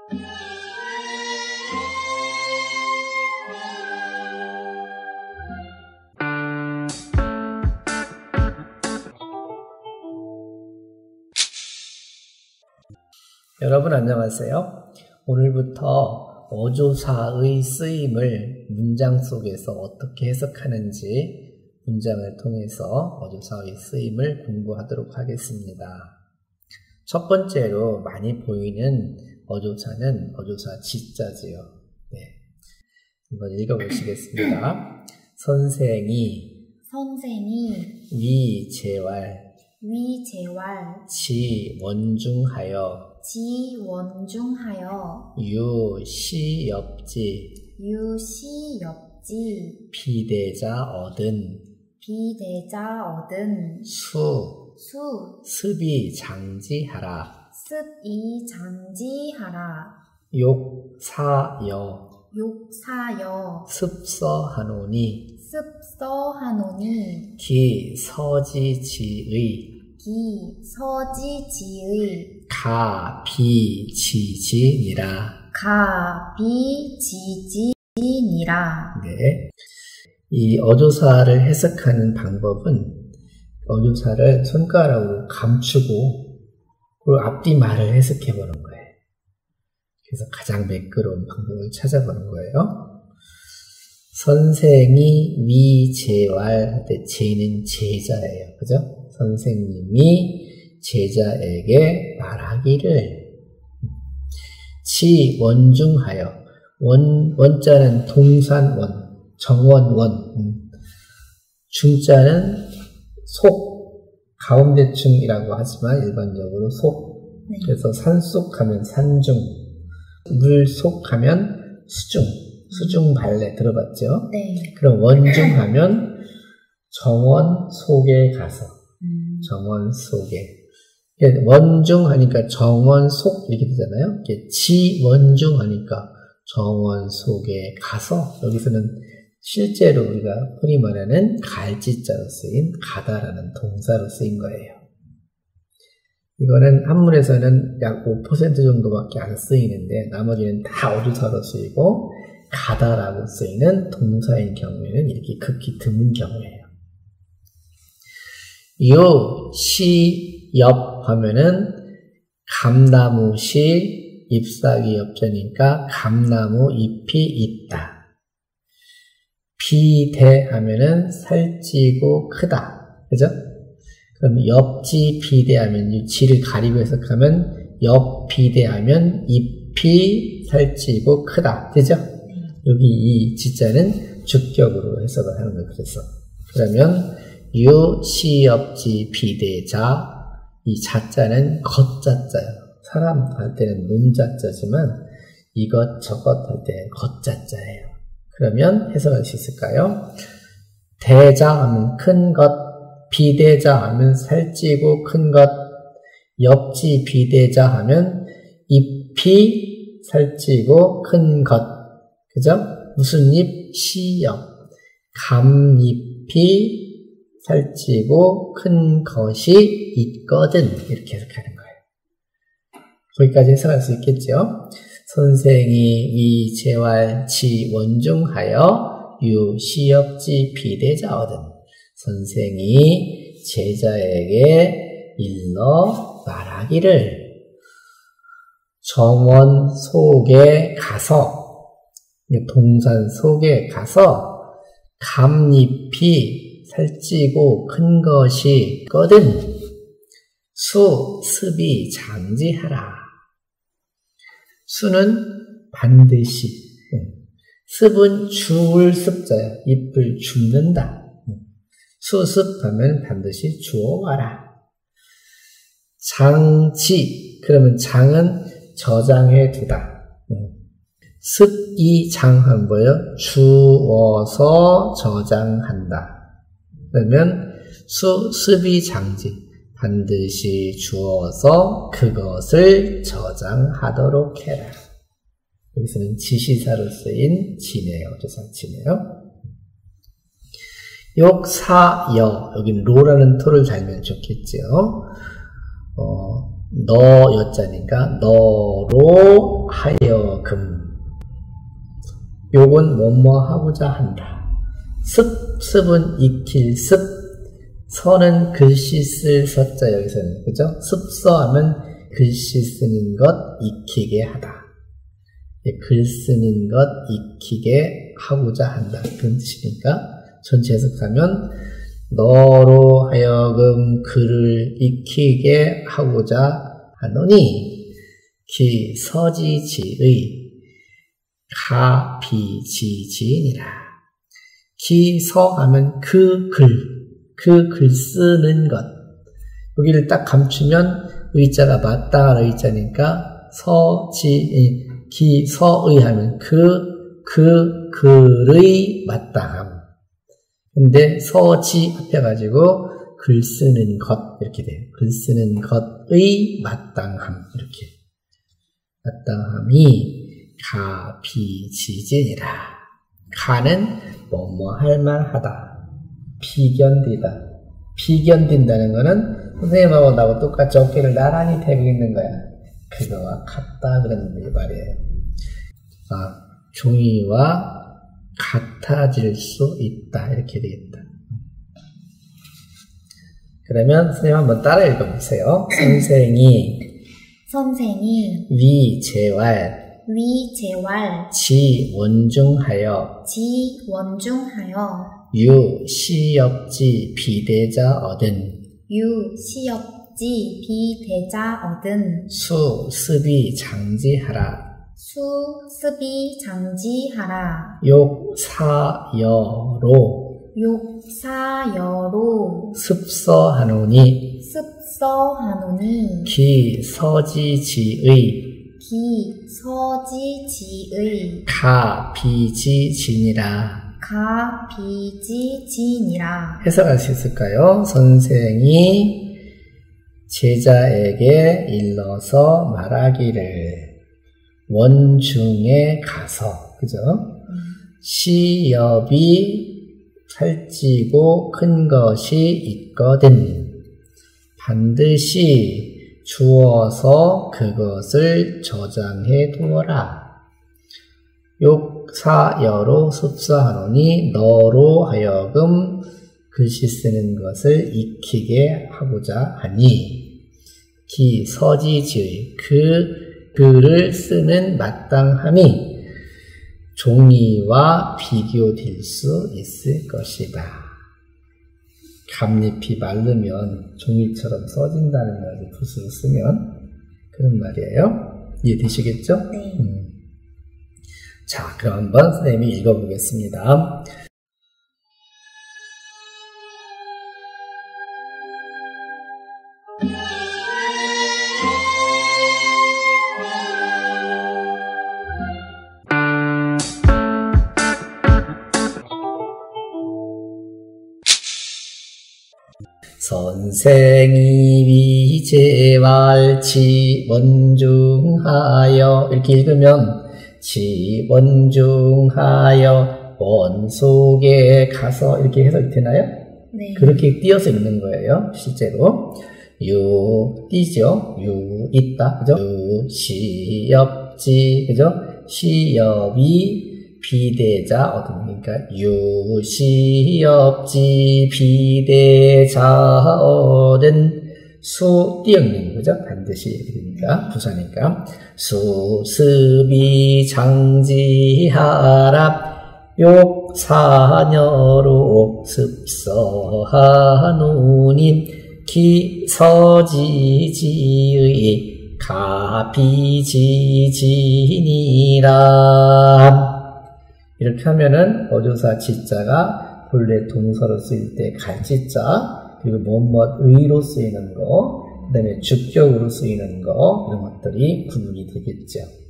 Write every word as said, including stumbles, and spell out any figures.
여러분 안녕하세요. 오늘부터 어조사의 쓰임을 문장 속에서 어떻게 해석하는지 문장을 통해서 어조사의 쓰임을 공부하도록 하겠습니다. 첫 번째로 많이 보이는 어조사는 어조사 지자지요. 네. 한번 읽어보시겠습니다. 선생이 선생이 위재왈 위재왈 지원중하여 지원중하여 유시엽지 유시엽지 비대자 얻은 비대자 얻은 수 수 습이 장지하라 습이 장지하라 욕사여 욕사여 습서하노니 습서하노니 기서지지의 기서지지의 가비지지니라. 가비지지니라. 네. 이 어조사를 해석하는 방법은 어조사를 손가락으로 감추고 그리고 앞뒤 말을 해석해 보는 거예요. 그래서 가장 매끄러운 방법을 찾아보는 거예요. 선생이 위재왈 할 때 재는 제자예요. 그죠? 선생님이 제자에게 말하기를 지원중하여 원, 원자는 동산원, 정원원, 중자는 속, 가운데충이라고 하지만 일반적으로 속. 네. 그래서 산속 하면 산중, 물속 하면 수중, 수중 발레 들어봤죠? 네. 그럼 원중 하면 정원 속에 가서, 음. 정원 속에. 원중 하니까 정원 속 이렇게 되잖아요. 지원중 하니까 정원 속에 가서, 여기서는 실제로 우리가 흔히 말하는 갈지자로 쓰인 가다라는 동사로 쓰인 거예요. 이거는 한문에서는 약 오 퍼센트 정도밖에 안 쓰이는데 나머지는 다 어조사로 쓰이고 가다라고 쓰이는 동사인 경우에는 이렇게 극히 드문 경우예요. 요, 시, 엽 하면은 감나무시, 잎사귀 엽자니까 감나무 잎이 있다. 비대 하면은 살찌고 크다. 그죠? 그럼 엽지 비대하면 이 지를 가리고 해석하면 엽비대하면 잎이 살찌고 크다. 되죠? 여기 이 지자는 주격으로 해석을 하는 거예요. 그래서 그러면 유시엽지 비대자, 이 자자는 겉자자예요. 사람 할 때는 놈자자지만 이것 저것 할 때는 겉자자예요. 그러면 해석할 수 있을까요? 대자 하면 큰 것, 비대자 하면 살찌고 큰 것, 엽지 비대자 하면 잎이 살찌고 큰 것. 그죠? 무슨 잎? 시엽. 감잎이 살찌고 큰 것이 있거든. 이렇게 해석하는 거예요. 거기까지 해석할 수 있겠죠? 선생이 위재왈 지원중하여 유시엽지 비대자 얻은. 선생이 제자에게 일러 말하기를 정원 속에 가서, 동산 속에 가서 감잎이 살찌고 큰 것이 있거든. 수, 습이 장지하라. 수는 반드시, 습은 주울 습자야. 잎을 줍는다. 수습하면 반드시 주워와라. 장지, 그러면 장은 저장해 두다. 습이 장한 거예요. 주워서 저장한다. 그러면 수, 습이 장지, 반드시 주워서 그것을 저장하도록 해라. 여기서는 지시사로 쓰인 지네요. 조사 지네요. 욕사여, 여기는 로라는 토를 달면 좋겠죠. 어, 너 여자니까 너로 하여금. 요건 뭐뭐 하고자 한다. 습, 습은 익힐 습, 서는 글씨 쓸 서자 여기서는 그죠? 습서하면 글씨 쓰는 것 익히게 하다. 글 쓰는 것 익히게 하고자 한다. 그런 뜻이니까 전체 해석하면 너로 하여금 글을 익히게 하고자 하노니 기 서지지의 가비지지니라. 기서 하면 그 글, 그 글 쓰는 것. 여기를 딱 감추면 의자가 맞다 의자니까 서지 기서의 하면 그, 그 글의 마땅함. 근데 서지 합해가지고 글 쓰는 것 이렇게 돼요. 글 쓰는 것의 마땅함 이렇게. 마땅함이 가비지진이라. 가는 뭐뭐 할만하다. 비견디다. 비견딘다는 거는 선생님하고 나하고 똑같이 어깨를 나란히 대고 있는 거야. 그거와 같다 그런 말이에요. 아, 종이와 같아질 수 있다 이렇게 되겠다. 그러면 선생님 한번 따라 읽어보세요. 선생이 선생이 위재활 위재활 지원중하여 지원중하여 유시엽지 비대자 얻은 유시엽지 비대자 얻은 수습이 장지하라 수습이 장지하라 욕사여로 욕사여로 습서하노니 습서하노니 기서지지의 기서지지의 가비지진이라. 가비지진이라. 해석할 수 있을까요? 선생이 제자에게 일러서 말하기를 원중에 가서 그죠? 음. 시엽이 살찌고 큰 것이 있거든 반드시 주어서 그것을 저장해 두어라. 욕사여로 습서하노니 너로 하여금 글씨 쓰는 것을 익히게 하고자 하니 기서지지의 그 글을 쓰는 마땅함이 종이와 비교될 수 있을 것이다. 감잎이 마르면 종이처럼 써진다는 거지, 붓으로 쓰면. 그런 말이에요. 이해되시겠죠? 네. 음. 자, 그럼 한번 선생님이 읽어보겠습니다. 선생이 위재활 지원중하여 이렇게 읽으면 지원중하여 원속에 가서 이렇게 해석이 되나요? 네. 그렇게 띄어서 읽는 거예요. 실제로 유 띄죠. 유 있다. 그죠? 유 시엽지 그죠? 시엽이 비대자 얻은 그러니까 유시엽지 비대자 얻은 수 띄어있는 거죠. 반드시 이렇게 됩니다. 부사니까 수습이 장지하라 욕사녀로 습서하노니 기서지지의 가비지지니라. 이렇게 하면은 어조사 지자가 본래 동사로 쓰일 때 갈지자 그리고 뭐뭐의로 쓰이는 거 그 다음에 주격으로 쓰이는 거 이런 것들이 구분이 되겠죠.